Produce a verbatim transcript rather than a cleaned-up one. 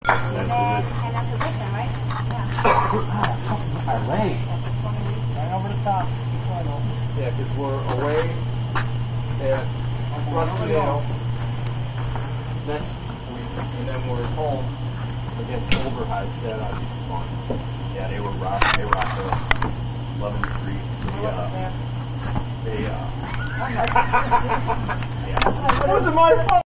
And then, and that's a position, right? Yeah. My leg. Right over the top. Yeah, because we're away at Rusty-Dale next week, and then we're home against Overhead. That ought to be fun. Yeah, they were rock. They rocked up.